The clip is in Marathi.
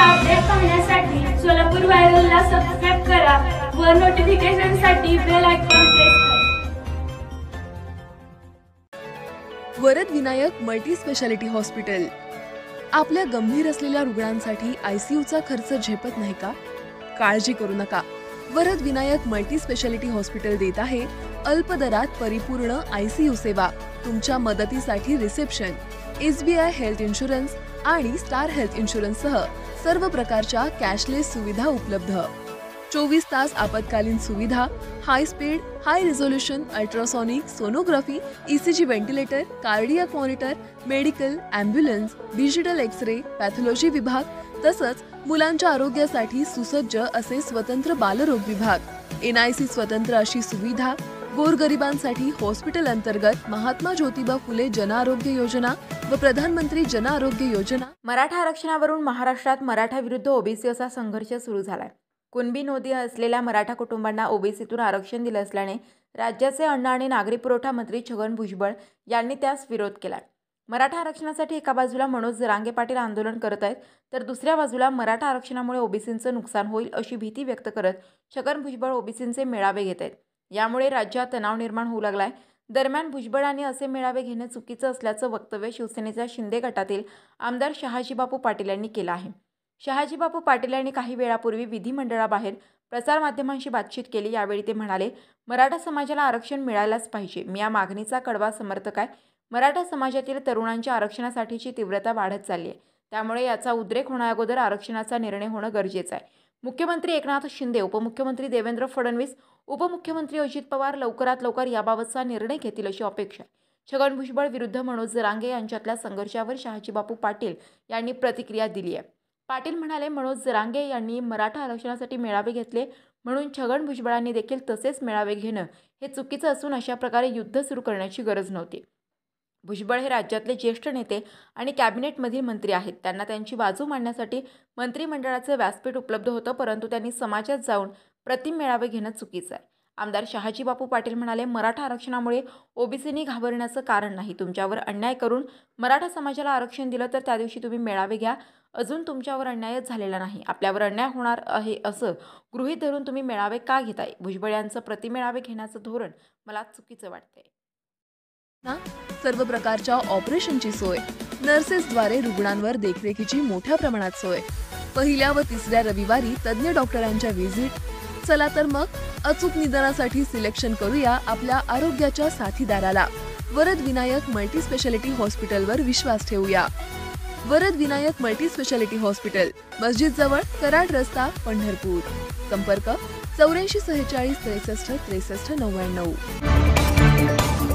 अपडेट पाहण्यासाठी सोलापूर व्हायरलला सबस्क्राइब करा व नोटिफिकेशनसाठी बेल आयकॉन प्रेस करा। Varad Vinayak multi speciality hospital आपल्या गंभीर असलेल्या रुग्णांसाठी आयसीयूचा खर्च झेपत नाही का? काळजी करू नका। Varad Vinayak multi speciality hospital देत आहे अल्प दरात परिपूर्ण आयसीयू सेवा। तुमच्या मदतीसाठी रिसेप्शन, एसबीआय हेल्थ इन्शुरन्स आणि स्टार हेल्थ इन्शुरन्स सह सर्व प्रकारच्या कॅशलेस सुविधा उपलब्ध। 24 तास आपत्कालीन सुविधा, high speed, high resolution ultrasonic sonography, ECG ventilator, cardiac monitor, medical, ambulance, digital X-ray, pathology विभाग तसंच मुलांच्या आरोग्यासाठी सुसज्ज असे स्वतंत्र बालरोग विभाग। एनआयसी स्वतंत्र अशी सुविधा। गोरगरिबांसाठी हॉस्पिटल अंतर्गत महात्मा ज्योतिबा फुले जन आरोग्य योजना व प्रधानमंत्री जन आरोग्य योजना। मराठा आरक्षणावरून महाराष्ट्रात मराठा विरुद्ध ओबीसी असा संघर्ष सुरू झालाय। कुणबी नोंदी असलेल्या मराठा कुटुंबांना ओबीसीतून आरक्षण दिलं असल्याने राज्याचे अन्न आणि नागरी पुरवठा मंत्री छगन भुजबळ यांनी त्यास विरोध केलाय। मराठा आरक्षणासाठी एका बाजूला मनोज जरांगे पाटील आंदोलन करत आहेत, तर दुसऱ्या बाजूला मराठा आरक्षणामुळे ओबीसींचं नुकसान होईल अशी भीती व्यक्त करत छगन भुजबळ ओबीसींचे मेळावे घेत आहेत। यामुळे राज्यात तणाव निर्माण होऊ लागलाय। दरम्यान भुजबळांनी असे मेळावे घेणे चुकीचं असल्याचं वक्तव्य शिवसेनेच्या शिंदे गटातील आमदार शहाजीबापू पाटील यांनी केलं आहे। शहाजीबापू पाटील यांनी काही वेळापूर्वी विधिमंडळाबाहेर प्रसारमाध्यमांशी बातचीत केली। यावेळी ते म्हणाले, मराठा समाजाला आरक्षण मिळायलाच पाहिजे। मी या मागणीचा कडवा समर्थक आहे। मराठा समाजातील तरुणांच्या आरक्षणासाठीची तीव्रता वाढत चालली आहे, त्यामुळे याचा उद्रेक होण्याअगोदर आरक्षणाचा निर्णय होणं गरजेचं आहे। मुख्यमंत्री एकनाथ शिंदे, उपमुख्यमंत्री देवेंद्र फडणवीस, उपमुख्यमंत्री अजित पवार लवकरात लवकर याबाबतचा निर्णय घेतील अशी अपेक्षा आहे। छगन भुजबळ विरुद्ध मनोज जरांगे यांच्यातल्या संघर्षावर शहाजीबापू पाटील यांनी प्रतिक्रिया दिली आहे। पाटील म्हणाले, मनोज जरांगे यांनी मराठा आरक्षणासाठी मेळावे घेतले म्हणून छगन भुजबळांनी देखील तसेच मेळावे घेणं हे चुकीचं असून अशा प्रकारे युद्ध सुरू करण्याची गरज नव्हती। भुजबळ हे राज्यातले ज्येष्ठ नेते आणि कॅबिनेटमधील मंत्री आहेत। त्यांना त्यांची बाजू मांडण्यासाठी मंत्रिमंडळाचं व्यासपीठ उपलब्ध होतं, परंतु त्यांनी समाजात जाऊन प्रतिम मेळावे घेणं चुकीचं आहे। आमदार शहाजीबापू पाटील म्हणाले, मराठा आरक्षणामुळे ओबीसींनी घाबरण्याचं कारण नाही। तुमच्यावर अन्याय करून मराठा समाजाला आरक्षण दिलं तर त्या दिवशी तुम्ही मेळावे घ्या। अजून तुमच्यावर अन्यायच झालेला नाही, आपल्यावर अन्याय होणार आहे असं गृहीत धरून तुम्ही मेळावे का घेताय? भुजबळ यांचं प्रतिमेळावे घेण्याचं धोरण मला चुकीचं वाटतंय। सर्व प्रकारच्या ऑपरेशनची सोय, नर्सेसद्वारे रुग्णांवर देखरेखीची मोठ्या प्रमाणात सोय, पहिल्या व तिसऱ्या रविवारी तज्ञ डॉक्टरांच्या व्हिजिट। चला तर मग अचूक निदानासाठी सिलेक्शन करूया आपल्या आरोग्याच्या साथीदाराला। वरद विनायक मल्टी स्पेशालिटी हॉस्पिटलवर विश्वास ठेवूया। Varad Vinayak multi speciality hospital, मस्जिद जवळ, कराड रस्ता, पंढरपूर। संपर्क 84 46 63 63 99।